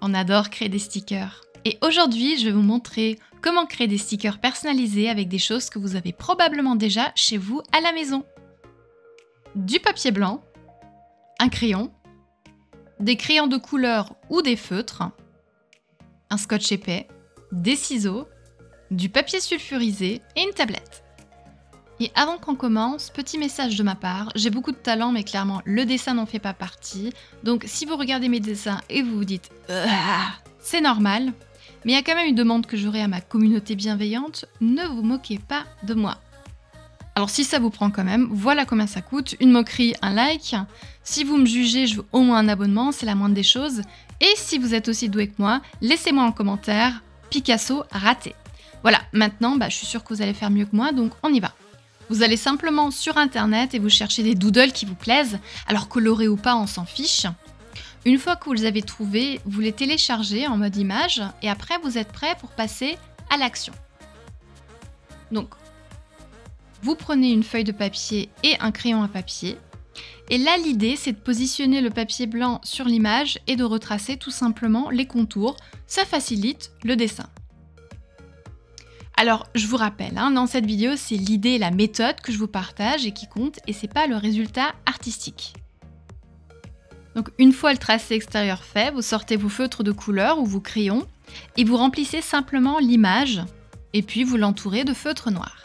on adore créer des stickers. Et aujourd'hui, je vais vous montrer comment créer des stickers personnalisés avec des choses que vous avez probablement déjà chez vous à la maison. Du papier blanc, un crayon, des crayons de couleur ou des feutres, un scotch épais, des ciseaux, du papier sulfurisé et une tablette. Et avant qu'on commence, petit message de ma part, j'ai beaucoup de talent mais clairement le dessin n'en fait pas partie. Donc si vous regardez mes dessins et vous vous dites « c'est normal », mais il y a quand même une demande que j'aurai à ma communauté bienveillante, ne vous moquez pas de moi. Alors si ça vous prend quand même, voilà combien ça coûte, une moquerie, un like. Si vous me jugez, je veux au moins un abonnement, c'est la moindre des choses. Et si vous êtes aussi doué que moi, laissez-moi en commentaire, Picasso raté. Voilà, maintenant je suis sûre que vous allez faire mieux que moi, donc on y va. Vous allez simplement sur internet et vous cherchez des doodles qui vous plaisent, alors colorés ou pas, on s'en fiche. Une fois que vous les avez trouvés, vous les téléchargez en mode image et après vous êtes prêt pour passer à l'action. Donc, vous prenez une feuille de papier et un crayon à papier. Et là, l'idée, c'est de positionner le papier blanc sur l'image et de retracer tout simplement les contours. Ça facilite le dessin. Alors, je vous rappelle, dans cette vidéo, c'est l'idée et la méthode que je vous partage et qui compte, et c'est pas le résultat artistique. Donc, une fois le tracé extérieur fait, vous sortez vos feutres de couleur ou vos crayons et vous remplissez simplement l'image et puis vous l'entourez de feutre noir.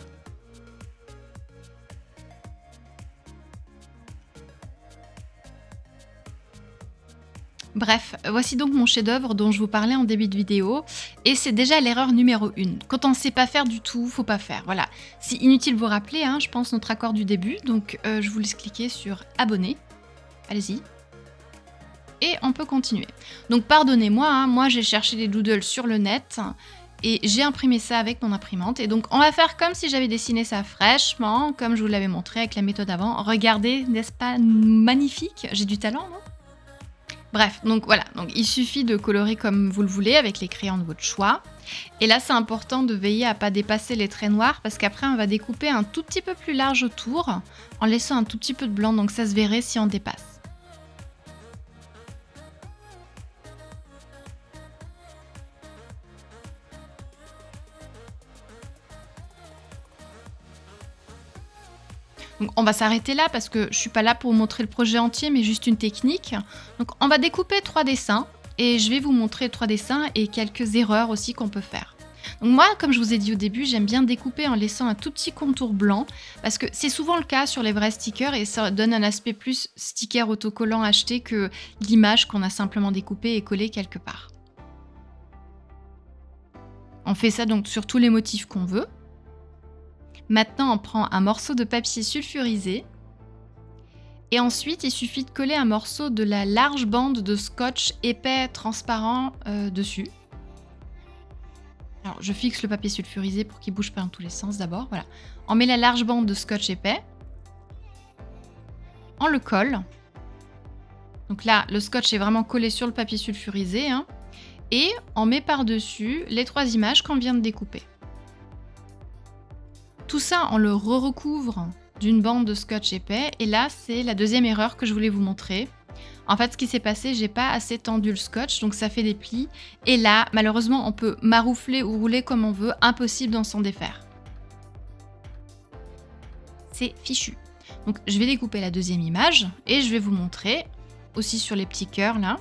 Bref, voici donc mon chef-d'œuvre dont je vous parlais en début de vidéo, et c'est déjà l'erreur numéro 1. Quand on ne sait pas faire du tout, faut pas faire. Voilà, c'est inutile de vous rappeler, je pense notre accord du début, donc je vous laisse cliquer sur abonner. Allez-y. Et on peut continuer. Donc pardonnez-moi, moi j'ai cherché des doodles sur le net et j'ai imprimé ça avec mon imprimante. Et donc on va faire comme si j'avais dessiné ça fraîchement, comme je vous l'avais montré avec la méthode avant. Regardez, n'est-ce pas magnifique? J'ai du talent, non? Bref, donc voilà, donc il suffit de colorer comme vous le voulez avec les crayons de votre choix. Et là, c'est important de veiller à ne pas dépasser les traits noirs parce qu'après, on va découper un tout petit peu plus large autour en laissant un tout petit peu de blanc, donc ça se verrait si on dépasse. Donc on va s'arrêter là parce que je suis pas là pour vous montrer le projet entier mais juste une technique. Donc on va découper 3 dessins et je vais vous montrer 3 dessins et quelques erreurs aussi qu'on peut faire. Donc moi, comme je vous ai dit au début, j'aime bien découper en laissant un tout petit contour blanc parce que c'est souvent le cas sur les vrais stickers et ça donne un aspect plus sticker autocollant acheté que l'image qu'on a simplement découpée et collée quelque part. On fait ça donc sur tous les motifs qu'on veut. Maintenant, on prend un morceau de papier sulfurisé et ensuite, il suffit de coller un morceau de la large bande de scotch épais transparent dessus. Alors, je fixe le papier sulfurisé pour qu'il ne bouge pas dans tous les sens d'abord. Voilà. On met la large bande de scotch épais. On le colle. Donc là, le scotch est vraiment collé sur le papier sulfurisé. Et on met par-dessus les 3 images qu'on vient de découper. Tout ça, on le recouvre d'une bande de scotch épais. Et là, c'est la deuxième erreur que je voulais vous montrer. En fait, ce qui s'est passé, j'ai pas assez tendu le scotch, donc ça fait des plis. Et là, malheureusement, on peut maroufler ou rouler comme on veut. Impossible d'en s'en défaire. C'est fichu. Donc, je vais découper la deuxième image et je vais vous montrer aussi sur les petits cœurs là.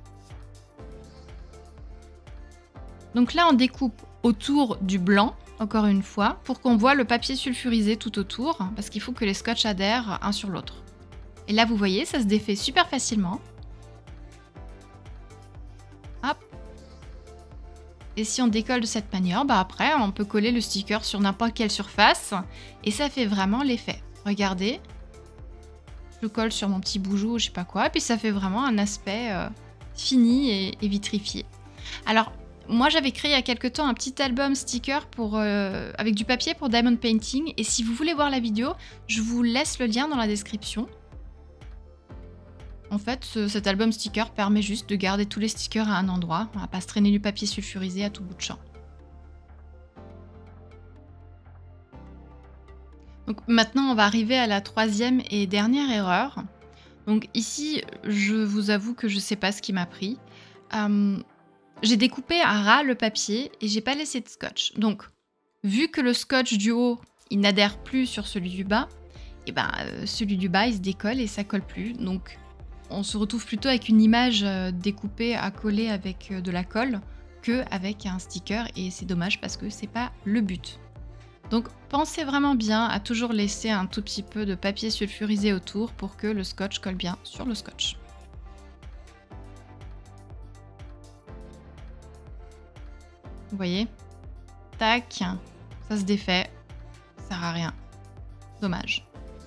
Donc là, on découpe autour du blanc. Encore une fois, pour qu'on voit le papier sulfurisé tout autour, parce qu'il faut que les scotch adhèrent un sur l'autre. Et là, vous voyez, ça se défait super facilement. Hop. Et si on décolle de cette manière, après, on peut coller le sticker sur n'importe quelle surface, et ça fait vraiment l'effet. Regardez. Je le colle sur mon petit boujou, je sais pas quoi, et puis ça fait vraiment un aspect fini et vitrifié. Alors, moi, j'avais créé il y a quelques temps un petit album sticker avec du papier pour diamond painting. Et si vous voulez voir la vidéo, je vous laisse le lien dans la description. En fait, cet album sticker permet juste de garder tous les stickers à un endroit. On va pas se traîner du papier sulfurisé à tout bout de champ. Donc maintenant, on va arriver à la 3e et dernière erreur. Donc ici, je vous avoue que je ne sais pas ce qui m'a pris. j'ai découpé à ras le papier et j'ai pas laissé de scotch. Donc, vu que le scotch du haut, il n'adhère plus sur celui du bas, et ben celui du bas, il se décolle et ça colle plus. Donc, on se retrouve plutôt avec une image découpée à coller avec de la colle qu'avec un sticker et c'est dommage parce que c'est pas le but. Donc pensez vraiment bien à toujours laisser un tout petit peu de papier sulfurisé autour pour que le scotch colle bien sur le scotch. Vous voyez? Tac, ça se défait, ça sert à rien. Dommage.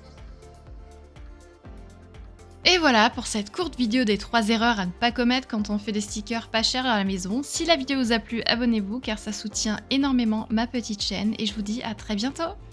Et voilà pour cette courte vidéo des 3 erreurs à ne pas commettre quand on fait des stickers pas chers à la maison. Si la vidéo vous a plu, abonnez-vous car ça soutient énormément ma petite chaîne et je vous dis à très bientôt.